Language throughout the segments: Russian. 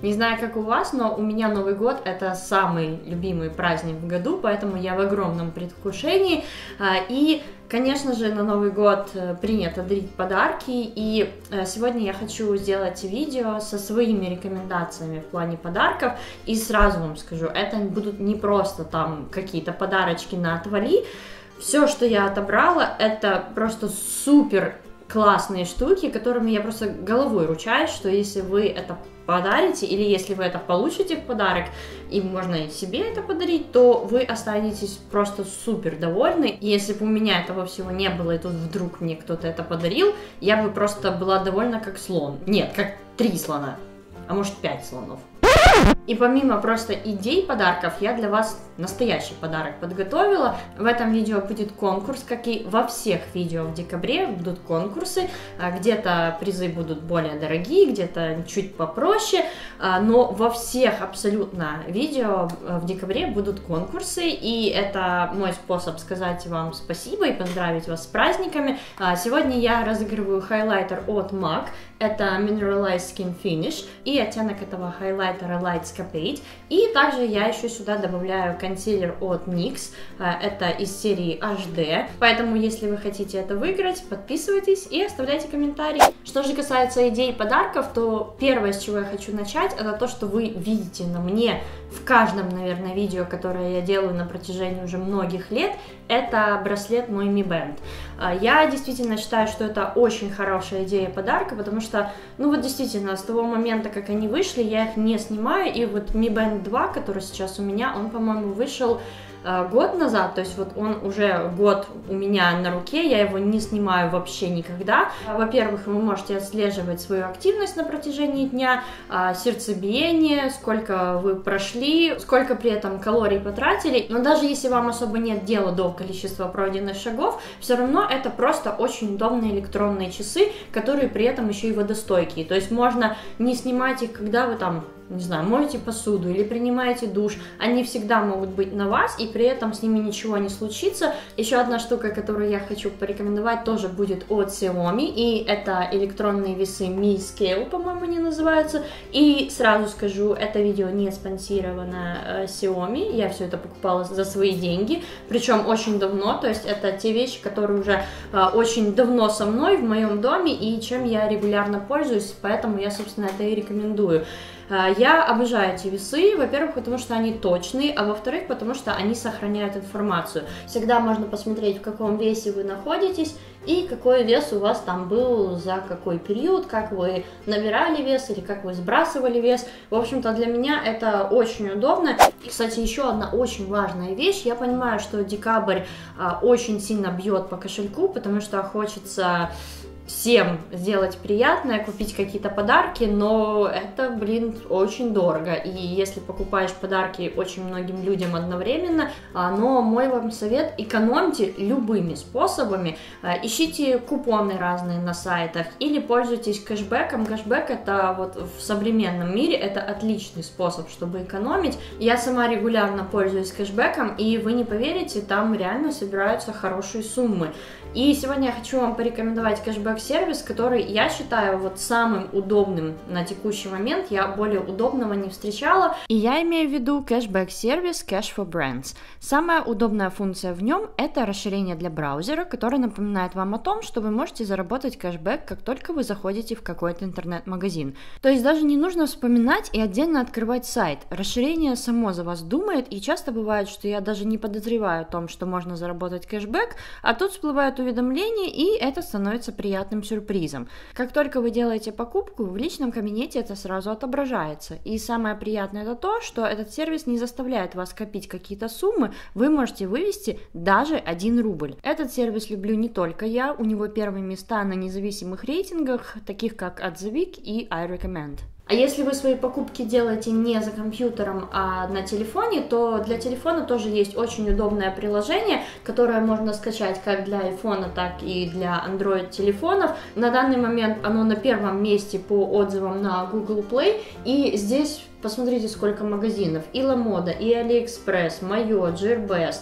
Не знаю, как у вас, но у меня Новый год — это самый любимый праздник в году, поэтому я в огромном предвкушении. И, конечно же, на Новый год принято дарить подарки, и сегодня я хочу сделать видео со своими рекомендациями в плане подарков. И сразу вам скажу, это будут не просто там какие-то подарочки на отвали. Все, что я отобрала, это просто супер классные штуки, которыми я просто головой ручаюсь, что если вы это подарите, или если вы это получите в подарок, и можно и себе это подарить, то вы останетесь просто супер довольны. И если бы у меня этого всего не было, и тут вдруг мне кто-то это подарил, я бы просто была довольна как слон. Нет, как 3 слона, а может 5 слонов. И помимо просто идей подарков, я для вас настоящий подарок подготовила. В этом видео будет конкурс, как и во всех видео в декабре будут конкурсы. Где-то призы будут более дорогие, где-то чуть попроще, но во всех абсолютно видео в декабре будут конкурсы, и это мой способ сказать вам спасибо и поздравить вас с праздниками. Сегодня я разыгрываю хайлайтер от MAC, это Mineralized Skin Finish, и оттенок этого хайлайтера Light Escapade. И также я еще сюда добавляю консилер от NYX, это из серии HD, поэтому если вы хотите это выиграть, подписывайтесь и оставляйте комментарии. Что же касается идей подарков, то первое, с чего я хочу начать, это то, что вы видите на мне в каждом, наверное, видео, которое я делаю на протяжении уже многих лет, это браслет мой Mi Band. Я действительно считаю, что это очень хорошая идея подарка, потому что, ну вот действительно, с того момента, как они вышли, я их не снимаю, и вот Mi Band 2, который сейчас у меня, он, по-моему, вышел год назад, то есть вот он уже год у меня на руке, я его не снимаю вообще никогда. Во-первых, вы можете отслеживать свою активность на протяжении дня, сердцебиение, сколько вы прошли, сколько при этом калорий потратили, но даже если вам особо нет дела до количества пройденных шагов, все равно это просто очень удобные электронные часы, которые при этом еще и водостойкие, то есть можно не снимать их, когда вы там, не знаю, моете посуду или принимаете душ, они всегда могут быть на вас, и при этом с ними ничего не случится. Еще одна штука, которую я хочу порекомендовать, тоже будет от Xiaomi, и это электронные весы Mi Scale, по-моему, они называются. И сразу скажу, это видео не спонсировано Xiaomi, я все это покупала за свои деньги, причем очень давно, то есть это те вещи, которые уже очень давно со мной в моем доме, и чем я регулярно пользуюсь, поэтому я, собственно, это и рекомендую. Я обожаю эти весы, во-первых, потому что они точные, а во-вторых, потому что они сохраняют информацию. Всегда можно посмотреть, в каком весе вы находитесь и какой вес у вас там был за какой период, как вы набирали вес или как вы сбрасывали вес. В общем-то, для меня это очень удобно. И, кстати, еще одна очень важная вещь. Я понимаю, что декабрь очень сильно бьет по кошельку, потому что хочется всем сделать приятное, купить какие-то подарки, но это, блин, очень дорого. И если покупаешь подарки очень многим людям одновременно, но мой вам совет: экономьте любыми способами, ищите купоны разные на сайтах или пользуйтесь кэшбэком. Кэшбэк — это вот в современном мире это отличный способ, чтобы экономить. Я сама регулярно пользуюсь кэшбэком, и вы не поверите, там реально собираются хорошие суммы. И сегодня я хочу вам порекомендовать кэшбэк-сервис, который я считаю вот самым удобным на текущий момент. Я более удобного не встречала. И я имею в виду кэшбэк-сервис Cash for Brands. Самая удобная функция в нем — это расширение для браузера, которое напоминает вам о том, что вы можете заработать кэшбэк, как только вы заходите в какой-то интернет-магазин. То есть даже не нужно вспоминать и отдельно открывать сайт. Расширение само за вас думает, и часто бывает, что я даже не подозреваю о том, что можно заработать кэшбэк, а тут всплывают уведомления, и это становится приятным сюрпризом. Как только вы делаете покупку, в личном кабинете это сразу отображается. И самое приятное — это то, что этот сервис не заставляет вас копить какие-то суммы, вы можете вывести даже 1 рубль. Этот сервис люблю не только я, у него первые места на независимых рейтингах, таких как Отзывик и I Recommend. А если вы свои покупки делаете не за компьютером, а на телефоне, то для телефона тоже есть очень удобное приложение, которое можно скачать как для iPhone, так и для Android телефонов. На данный момент оно на первом месте по отзывам на Google Play, и здесь посмотрите, сколько магазинов: и LaModa, и AliExpress, Mayo, Gearbest.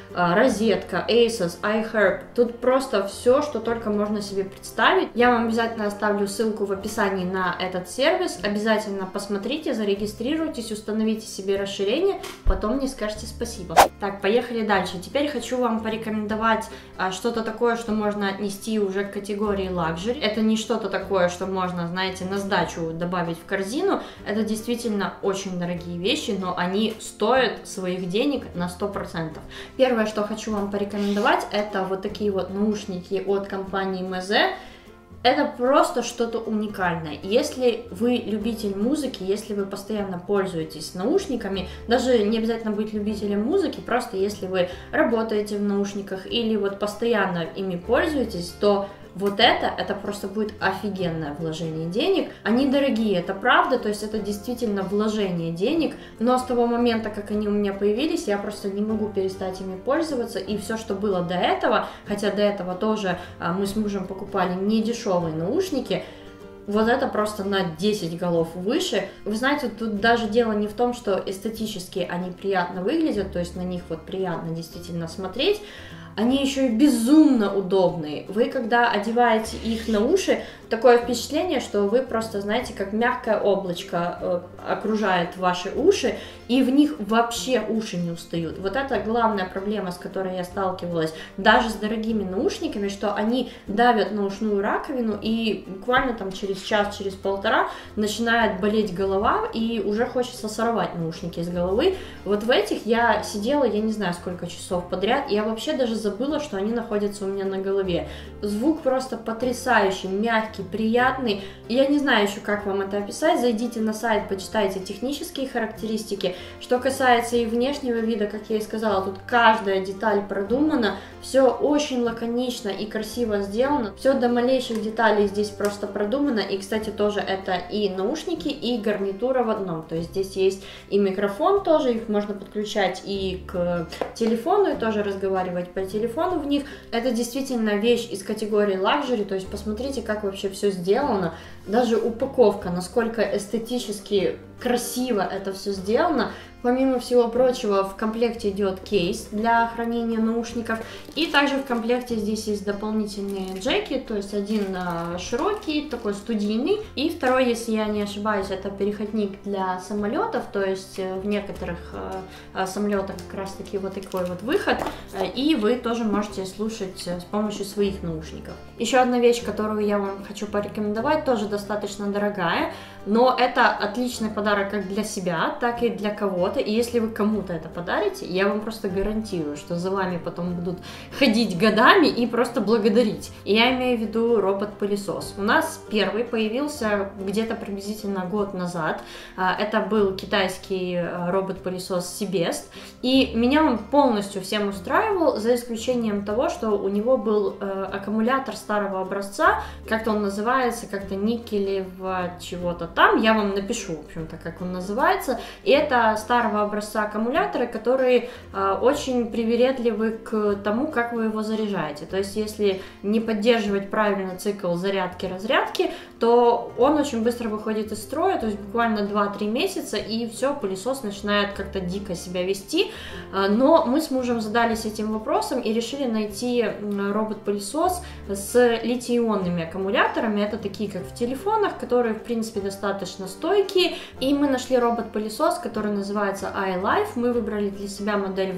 розетка, Asus, iHerb, тут просто все, что только можно себе представить. Я вам обязательно оставлю ссылку в описании на этот сервис, обязательно посмотрите, зарегистрируйтесь, установите себе расширение, потом мне скажете спасибо. Так, поехали дальше. Теперь хочу вам порекомендовать что-то такое, что можно отнести уже к категории luxury. Это не что-то такое, что можно, знаете, на сдачу добавить в корзину. Это действительно очень дорогие вещи, но они стоят своих денег на 100%. Первое, что хочу вам порекомендовать, это вот такие вот наушники от компании Meze. Это просто что-то уникальное. Если вы любитель музыки, если вы постоянно пользуетесь наушниками, даже не обязательно быть любителем музыки, просто если вы работаете в наушниках или вот постоянно ими пользуетесь, то вот это просто будет офигенное вложение денег. Они дорогие, это правда, то есть это действительно вложение денег, но с того момента, как они у меня появились, я просто не могу перестать ими пользоваться, и все, что было до этого, хотя до этого тоже мы с мужем покупали недешевые наушники, вот это просто на 10 голов выше. Вы знаете, тут даже дело не в том, что эстетически они приятно выглядят, то есть на них вот приятно действительно смотреть, они еще и безумно удобные. Вы, когда одеваете их на уши, такое впечатление, что вы просто, знаете, как мягкое облачко окружает ваши уши, и в них вообще уши не устают. Вот это главная проблема, с которой я сталкивалась даже с дорогими наушниками, что они давят на ушную раковину, и буквально там через час, через полтора начинает болеть голова, и уже хочется сорвать наушники с головы. Вот в этих я сидела, я не знаю сколько часов подряд, и я вообще даже забыла, что они находятся у меня на голове. Звук просто потрясающий, мягкий, приятный. Я не знаю еще, как вам это описать. Зайдите на сайт, почитайте технические характеристики. Что касается и внешнего вида, как я и сказала, тут каждая деталь продумана. Все очень лаконично и красиво сделано. Все до малейших деталей здесь просто продумано. И, кстати, тоже это и наушники, и гарнитура в одном. То есть здесь есть и микрофон тоже, их можно подключать и к телефону, и тоже разговаривать по телефону в них. Это действительно вещь из категории luxury, то есть посмотрите, как вообще все сделано. Даже упаковка, насколько эстетически красиво это все сделано. Помимо всего прочего, в комплекте идет кейс для хранения наушников. И также в комплекте здесь есть дополнительные джеки, то есть один широкий, такой студийный. И второй, если я не ошибаюсь, это переходник для самолетов, то есть в некоторых самолетах как раз таки вот такой вот выход. И вы тоже можете слушать с помощью своих наушников. Еще одна вещь, которую я вам хочу порекомендовать, тоже достаточно дорогая, но это отличный подарок как для себя, так и для кого-то. И если вы кому-то это подарите, я вам просто гарантирую, что за вами потом будут ходить годами и просто благодарить. И я имею в виду робот-пылесос. У нас первый появился где-то приблизительно год назад. Это был китайский робот-пылесос Seabest. И меня он полностью всем устраивал, за исключением того, что у него был аккумулятор старого образца. Как-то он называется, как-то никелево чего-то там. Я вам напишу, в общем-то, как он называется. И это старого образца аккумуляторы, которые очень привередливы к тому, как вы его заряжаете. То есть, если не поддерживать правильно цикл зарядки-разрядки, то он очень быстро выходит из строя, то есть буквально 2-3 месяца, и все, пылесос начинает как-то дико себя вести. Но мы с мужем задались этим вопросом и решили найти робот-пылесос с литий-ионными аккумуляторами. Это такие, как в телефонах, которые, в принципе, достаточно стойкие. И мы нашли робот-пылесос, который называется iLife. Мы выбрали для себя модель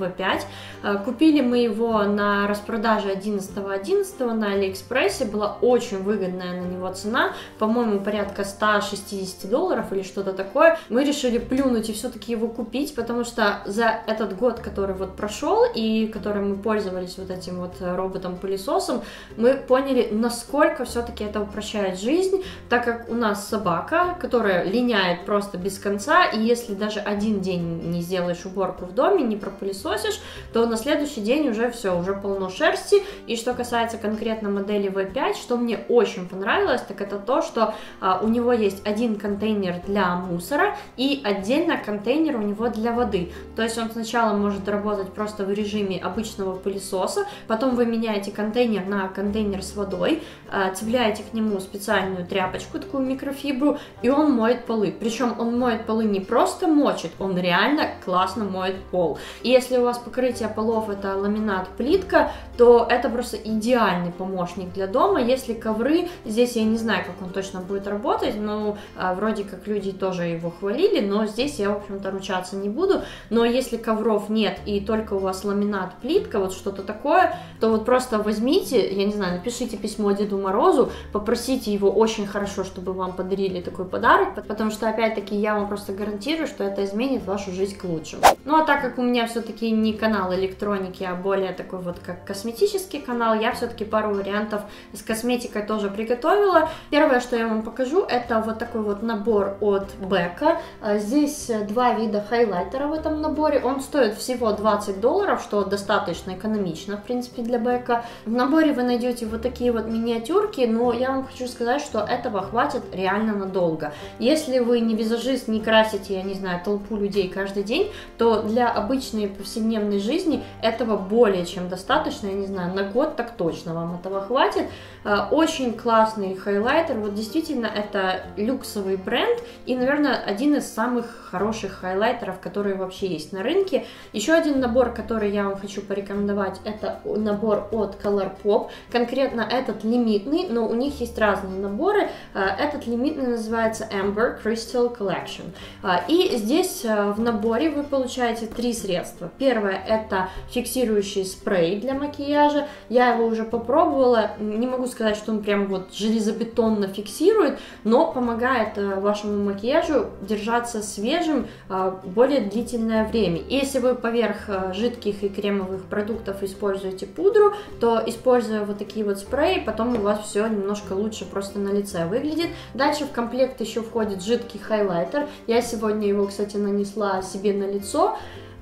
V5. Купили мы его на распродаже 11.11 на Алиэкспрессе. Была очень выгодная на него цена. По-моему, порядка $160 или что-то такое. Мы решили плюнуть и все-таки его купить, потому что за этот год, который вот прошел и которым мы пользовались вот этим вот роботом-пылесосом, мы поняли, насколько все-таки это упрощает жизнь, так как у нас собака, которая линяет просто без конца, и если даже один день не сделаешь уборку в доме, не пропылесосишь, то на следующий день уже все, уже полно шерсти. И что касается конкретно модели V5, что мне очень понравилось, так это то, что у него есть один контейнер для мусора и отдельно контейнер у него для воды. То есть он сначала может работать просто в режиме обычного пылесоса, потом вы меняете контейнер на контейнер с водой, цепляете к нему специальную тряпочку, такую микрофибру, и он моет полы. Причем он моет полы не просто мочит, он реально классно моет пол. И если у вас покрытие полов это ламинат плитка, то это просто идеальный помощник для дома. Если ковры, здесь я не знаю, как он точно будет работать, но вроде как люди тоже его хвалили, но здесь я, в общем-то, ручаться не буду. Но если ковров нет и только у вас ламинат плитка, вот что-то такое, то вот просто возьмите, я не знаю, напишите письмо Деду Морозу, попросите его очень хорошо, чтобы вам подарили такой подарок, потому что, опять-таки, я вам просто гарантирую, что это изменит вашу жизнь к лучшему. Ну, а так как у меня все-таки не канал электроники, а более такой вот как косметический канал, я все-таки пару вариантов с косметикой тоже приготовила. Первое, что я вам покажу, это вот такой вот набор от Becca. Здесь два вида хайлайтера в этом наборе. Он стоит всего $20, что достаточно экономично, в принципе, для Becca. В наборе вы найдете вот такие вот миниатюрки, но я вам хочу сказать, что этого хватит реально надолго. Если вы не визажист, не красите, я не знаю, толпу людей каждый день, то для обычной повседневной жизни этого более чем достаточно, я не знаю, на год так точно вам этого хватит. Очень классный хайлайтер, вот действительно это люксовый бренд и, наверное, один из самых хороших хайлайтеров, которые вообще есть на рынке. Еще один набор, который я вам хочу порекомендовать, это набор от Colourpop, конкретно этот лимитный, но у них есть разные наборы. Этот лимитный называется Amber Crystal Collection. И здесь в наборе вы получаете три средства. Первое — это фиксирующий спрей для макияжа. Я его уже попробовала, не могу сказать, что он прям вот железобетонно фиксирует, но помогает вашему макияжу держаться свежим более длительное время. Если вы поверх жидких и кремовых продуктов используете пудру, то, используя вот такие вот спреи, потом у вас все немножко лучше просто на лице выглядит. Дальше в комплект еще входит жидкий хайлайтер. Я сегодня его, кстати, нанесла себе на лицо.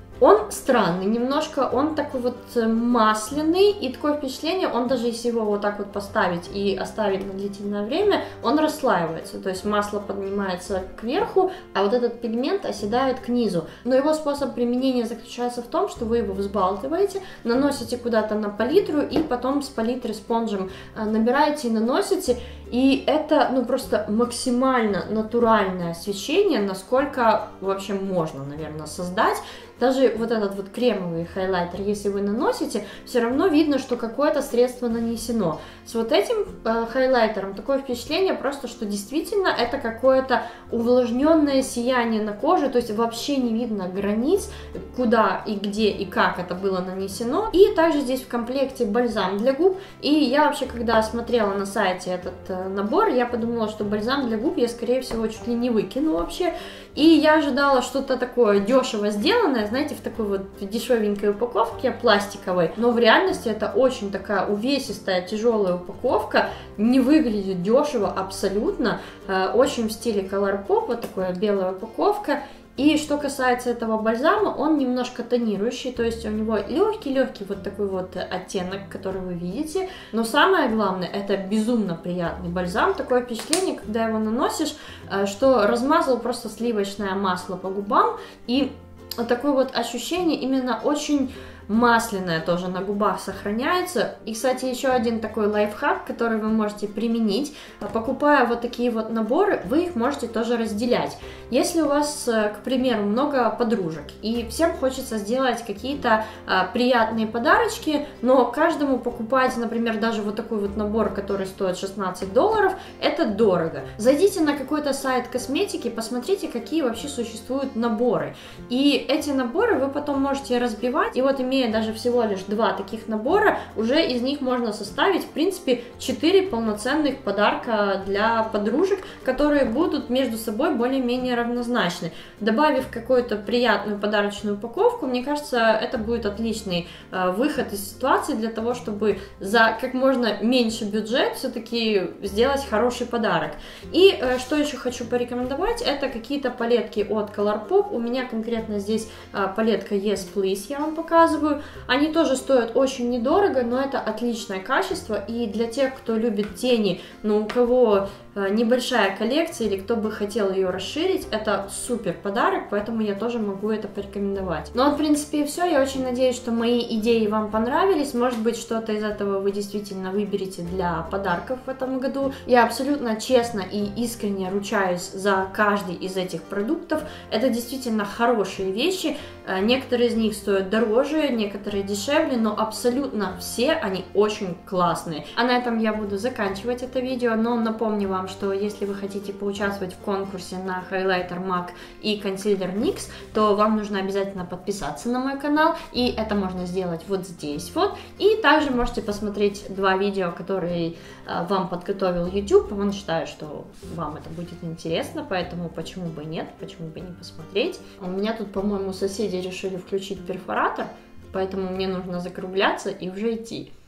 Он странный немножко, он такой вот масляный, и такое впечатление, он даже если его вот так вот поставить и оставить на длительное время, он расслаивается, то есть масло поднимается кверху, а вот этот пигмент оседает к низу. Но его способ применения заключается в том, что вы его взбалтываете, наносите куда-то на палитру и потом с палитры спонжем набираете и наносите. И это, ну, просто максимально натуральное освещение, насколько вообще можно, наверное, создать. Даже вот этот вот кремовый хайлайтер, если вы наносите, все равно видно, что какое-то средство нанесено. С вот этим хайлайтером такое впечатление просто, что действительно это какое-то увлажненное сияние на коже, то есть вообще не видно границ, куда и где и как это было нанесено. И также здесь в комплекте бальзам для губ. И я вообще, когда смотрела на сайте этот набор, я подумала, что бальзам для губ я, скорее всего, чуть ли не выкину вообще. И я ожидала что-то такое дешево сделанное, знаете, в такой вот дешевенькой упаковке пластиковой, но в реальности это очень такая увесистая, тяжелая упаковка, не выглядит дешево абсолютно, очень в стиле Colourpop, вот такая белая упаковка. И что касается этого бальзама, он немножко тонирующий, то есть у него легкий-легкий вот такой вот оттенок, который вы видите. Но самое главное, это безумно приятный бальзам. Такое впечатление, когда его наносишь, что размазал просто сливочное масло по губам. И такое вот ощущение именно очень масляное тоже на губах сохраняется. И, кстати, еще один такой лайфхак, который вы можете применить. Покупая вот такие вот наборы, вы их можете тоже разделять. Если у вас, к примеру, много подружек, и всем хочется сделать какие-то приятные подарочки, но каждому покупать, например, даже вот такой вот набор, который стоит $16, это дорого. Зайдите на какой-то сайт косметики, посмотрите, какие вообще существуют наборы. И эти наборы вы потом можете разбивать, и вот имея даже всего лишь 2 таких набора, уже из них можно составить, в принципе, 4 полноценных подарка для подружек, которые будут между собой более-менее равнозначны. Добавив какую-то приятную подарочную упаковку, мне кажется, это будет отличный выход из ситуации для того, чтобы за как можно меньше бюджет все-таки сделать хороший подарок. И что еще хочу порекомендовать, это какие-то палетки от Colourpop. У меня конкретно здесь палетка Yes Please, я вам показываю. Они тоже стоят очень недорого, но это отличное качество, и для тех, кто любит тени, но у кого небольшая коллекция, или кто бы хотел ее расширить, это супер подарок, поэтому я тоже могу это порекомендовать. Ну, в принципе, и все. Я очень надеюсь, что мои идеи вам понравились. Может быть, что-то из этого вы действительно выберете для подарков в этом году. Я абсолютно честно и искренне ручаюсь за каждый из этих продуктов. Это действительно хорошие вещи. Некоторые из них стоят дороже, некоторые дешевле, но абсолютно все они очень классные. А на этом я буду заканчивать это видео, но напомню вам, что если вы хотите поучаствовать в конкурсе на хайлайтер MAC и консилер NYX, то вам нужно обязательно подписаться на мой канал, и это можно сделать вот здесь вот. И также можете посмотреть 2 видео, которые вам подготовил YouTube. Я считаю, что вам это будет интересно, поэтому почему бы нет, почему бы не посмотреть. У меня тут, по-моему, соседи решили включить перфоратор, поэтому мне нужно закругляться и уже идти.